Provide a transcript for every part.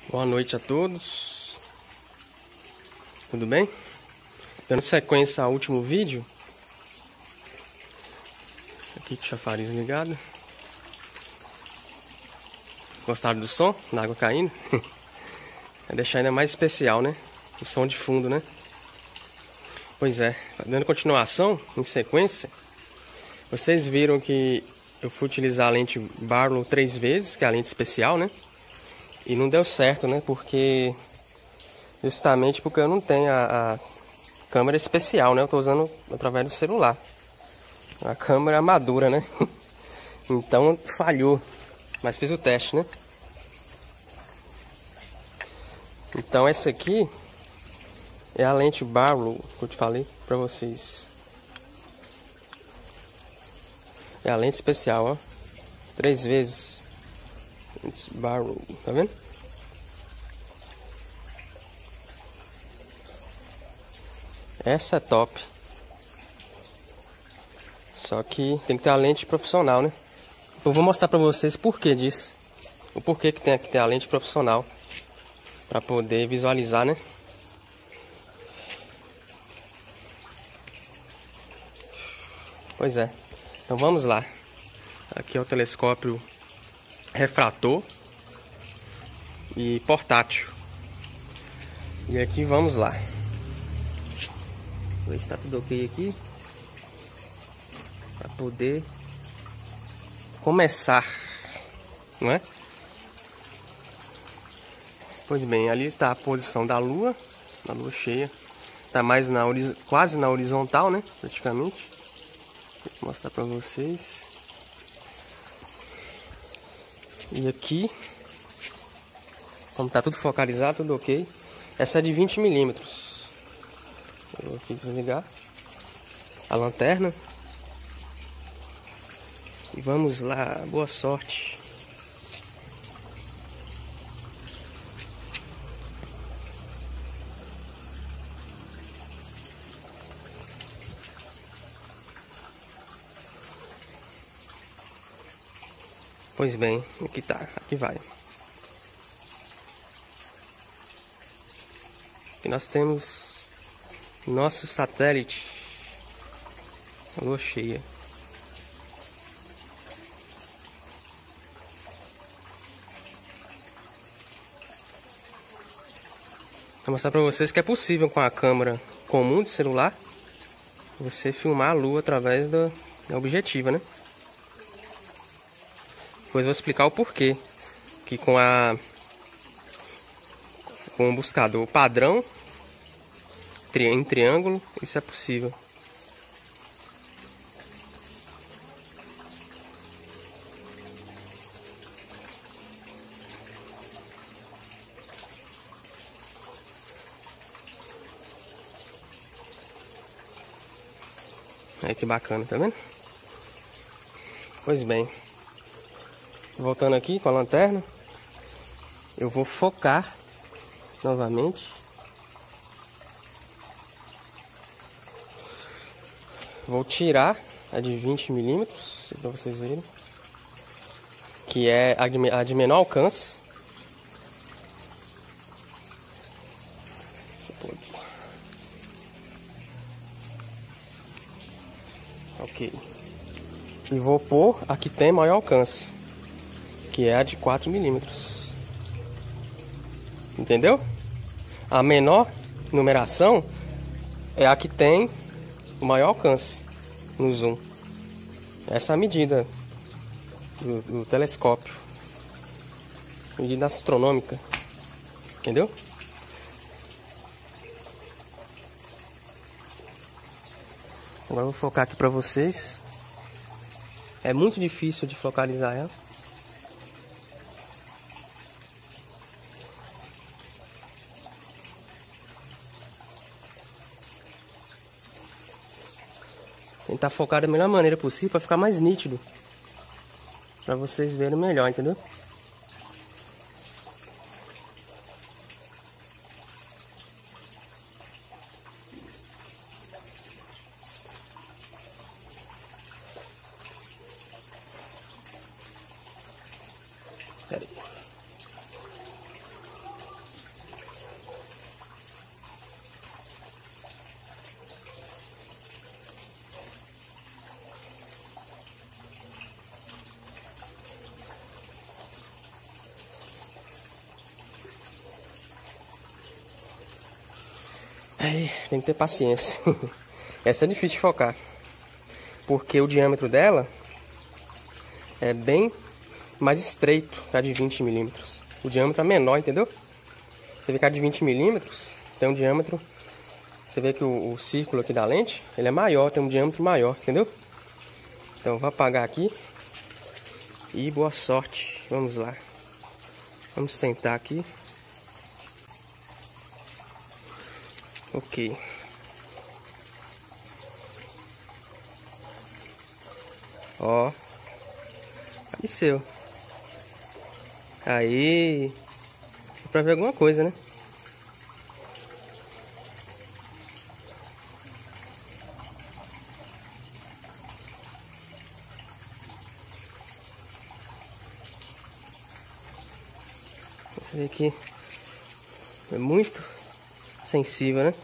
Boa noite a todos. Tudo bem? Dando sequência ao último vídeo. Aqui com o chafariz ligado. Gostaram do som? Da água caindo? Vai deixar ainda mais especial, né? O som de fundo, né? Pois é, dando continuação, em sequência. Vocês viram que eu fui utilizar a lente Barlow 3 vezes, que é a lente especial, né? E não deu certo, né? Justamente porque eu não tenho a câmera especial, né? Eu tô usando através do celular. A câmera madura, né? Então falhou. Mas fiz o teste, né? Então essa aqui é a lente Barlow que eu te falei pra vocês. É a lente especial, ó. 3 vezes. Lente Barlow, tá vendo? Essa é top. Só que tem que ter a lente profissional, né? Eu vou mostrar pra vocês por que disso. O porquê que tem que ter a lente profissional. Pra poder visualizar, né? Pois é. Então vamos lá. Aqui é o telescópio refrator e portátil. E aqui vamos lá. Vou ver se tá tudo ok aqui. Para poder começar, não é? Pois bem, ali está a posição da lua cheia. Está mais quase na horizontal, né? Praticamente. Vou mostrar para vocês. E aqui, como tá tudo focalizado, tudo ok. Essa é de 20 milímetros. Vou aqui desligar a lanterna. E vamos lá, boa sorte. Pois bem, aqui tá, aqui vai. Aqui nós temos nosso satélite, a lua cheia. Vou mostrar pra vocês que é possível com a câmera comum de celular você filmar a lua através da objetiva, né? Depois eu vou explicar o porquê. Que com o buscador padrão em triângulo, isso é possível. Aí que bacana, tá vendo? Pois bem, voltando aqui com a lanterna, eu vou focar novamente. Vou tirar a de 20 milímetros, para vocês verem, que é a de menor alcance. Ok. E vou pôr a que tem maior alcance, que é a de 4 milímetros. Entendeu? A menor numeração é a que tem o maior alcance no zoom. Essa é a medida do telescópio. Medida astronômica. Entendeu? Agora eu vou focar aqui pra vocês. É muito difícil de focalizar ela. Tentar focar da melhor maneira possível para ficar mais nítido. Para vocês verem melhor, entendeu? Pera aí. Aí, tem que ter paciência. Essa é difícil de focar. Porque o diâmetro dela é bem mais estreito que a de 20 milímetros. O diâmetro é menor, entendeu? Você vê que a de 20 milímetros tem um diâmetro... Você vê que o círculo aqui da lente, ele é maior, tem um diâmetro maior, entendeu? Então eu vou apagar aqui. E boa sorte. Vamos lá. Vamos tentar aqui. Ok. Ó. Apareceu. Aí. Dá pra ver alguma coisa, né? Você vê que é muito sensível, né?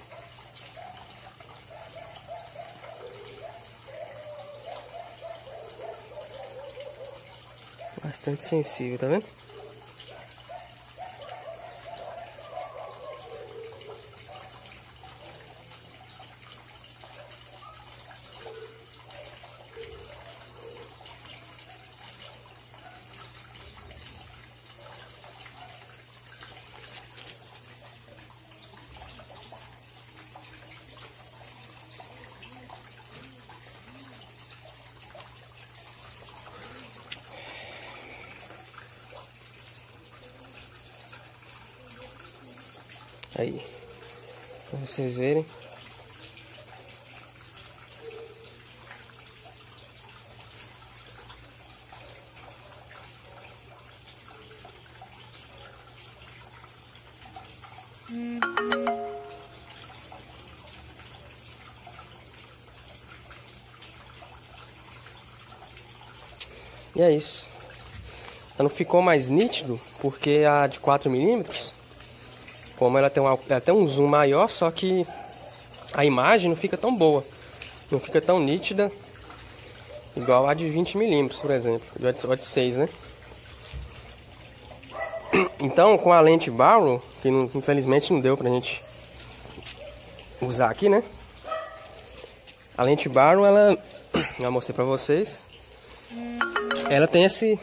Bastante sensível, tá vendo? Aí, pra vocês verem. E é isso. Ela não ficou mais nítido porque a de 4 milímetros, como ela tem um zoom maior, só que a imagem não fica tão boa, não fica tão nítida igual a de 20 milímetros, por exemplo, a de 6, né? Então, com a lente Barrow, que infelizmente não deu pra gente usar aqui, né? A lente Barrow, ela, já mostrei pra vocês, ela tem essa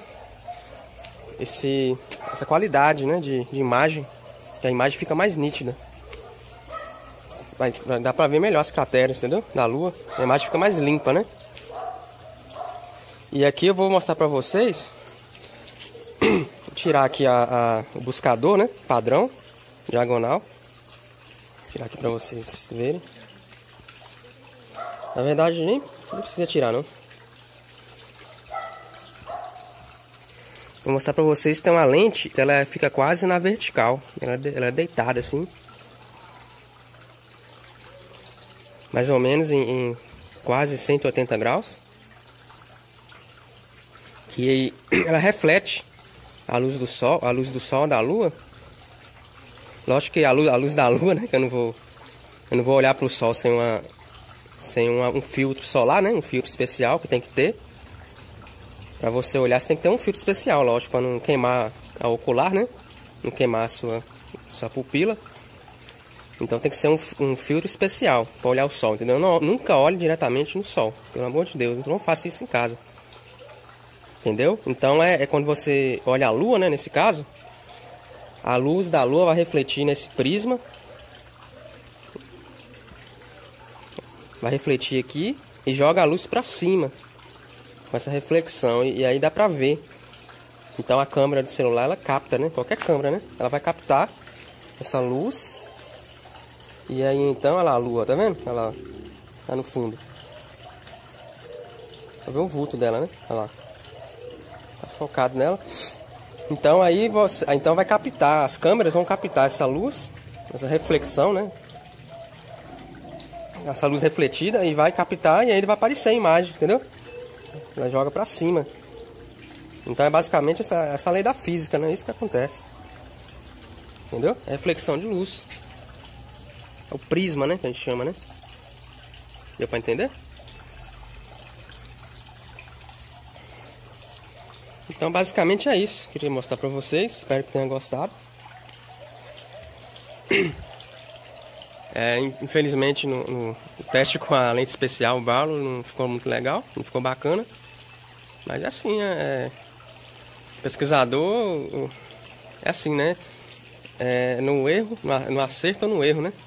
qualidade, né, de imagem, que a imagem fica mais nítida. Vai dar pra ver melhor as crateras, entendeu? Da Lua, a imagem fica mais limpa, né? E aqui eu vou mostrar pra vocês, vou tirar aqui o buscador, né, padrão, diagonal. Vou tirar aqui pra vocês verem. Na verdade nem precisa tirar, não. Vou mostrar pra vocês que tem uma lente que ela fica quase na vertical. Ela é deitada assim. Mais ou menos em quase 180 graus. Que ela reflete a luz do sol da lua. Lógico que a luz da lua, né? Que eu não vou olhar pro sol sem um filtro solar, né? Um filtro especial que tem que ter. Pra você olhar, você tem que ter um filtro especial, lógico, para não queimar a ocular, né? Não queimar a sua pupila. Então tem que ser um filtro especial para olhar o sol, entendeu? Nunca olhe diretamente no sol, pelo amor de Deus. Não faça isso em casa. Entendeu? Então é quando você olha a lua, né? Nesse caso, a luz da lua vai refletir nesse prisma. Vai refletir aqui e joga a luz para cima. Com essa reflexão, e aí dá pra ver. Então a câmera do celular, ela capta, né? Qualquer câmera, né? Ela vai captar essa luz. E aí então, olha lá a lua, tá vendo? Olha lá, tá no fundo. Pra ver o vulto dela, né? Olha lá. Tá focado nela. Então aí então vai captar, as câmeras vão captar essa luz, essa reflexão, né? Essa luz refletida, e vai captar, e aí vai aparecer a imagem, entendeu? Ela joga pra cima. Então é basicamente essa lei da física, né? Isso que acontece. Entendeu? É reflexão de luz. É o prisma, né? Que a gente chama, né? Deu pra entender? Então basicamente é isso. Queria mostrar pra vocês. Espero que tenham gostado. Infelizmente no teste com a lente especial, o Barlow, não ficou muito legal, não ficou bacana. Mas é assim, pesquisador é assim, né? No erro, no acerto ou no erro, né?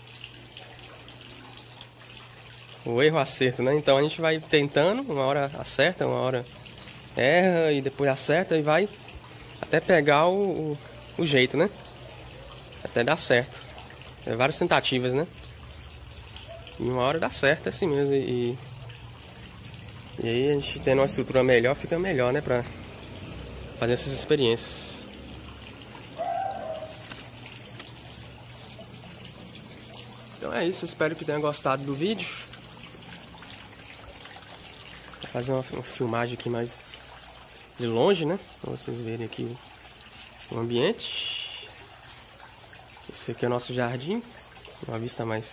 O erro, acerto, né? Então a gente vai tentando, uma hora acerta, uma hora erra e depois acerta e vai até pegar o jeito, né? Até dar certo. Várias tentativas, né? E uma hora dá certo, é assim mesmo. E aí a gente tendo uma estrutura melhor, fica melhor, né? Pra fazer essas experiências. Então é isso, eu espero que tenha gostado do vídeo. Vou fazer uma filmagem aqui mais de longe, né? Pra vocês verem aqui o ambiente. Esse aqui é o nosso jardim. Uma vista mais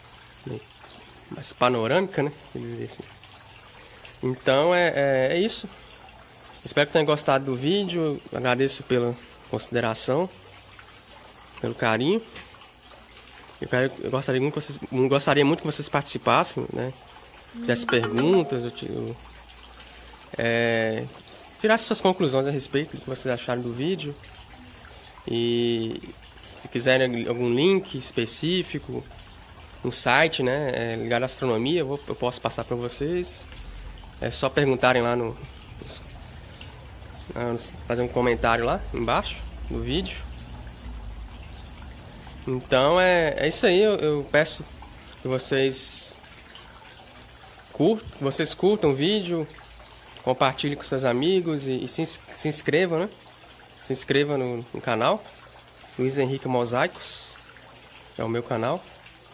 panorâmica, né? Quer dizer assim. Então é isso. Espero que tenham gostado do vídeo. Agradeço pela consideração, pelo carinho. Eu gostaria muito que vocês participassem, né? Fizessem perguntas, tirassem suas conclusões a respeito do que vocês acharam do vídeo. E se quiserem algum link específico, um site, né, ligado à astronomia, eu posso passar para vocês. É só perguntarem lá fazer um comentário lá embaixo do vídeo. Então é isso aí. Eu peço que vocês curtam o vídeo, compartilhem com seus amigos e se inscrevam, né? Se inscreva no canal Luiz Henrique Mosaicos, que é o meu canal.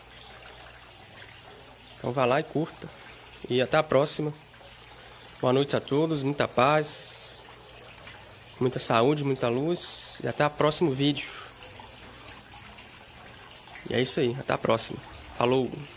Então vá lá e curta. E até a próxima. Boa noite a todos, muita paz, muita saúde, muita luz. E até o próximo vídeo. E é isso aí, até a próxima. Falou!